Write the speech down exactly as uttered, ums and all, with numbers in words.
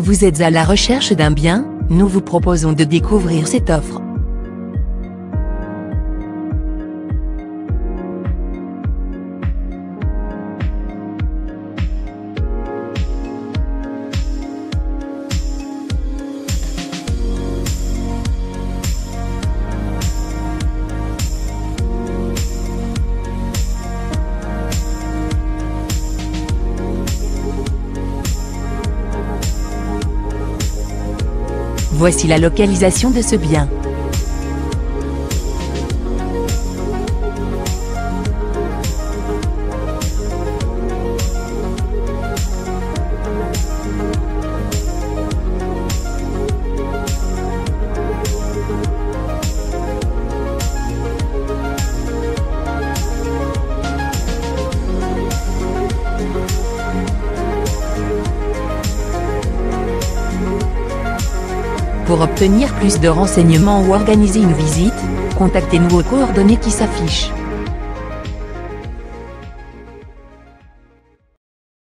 Vous êtes à la recherche d'un bien? Nous vous proposons de découvrir cette offre. Voici la localisation de ce bien. Pour obtenir plus de renseignements ou organiser une visite, contactez-nous aux coordonnées qui s'affichent.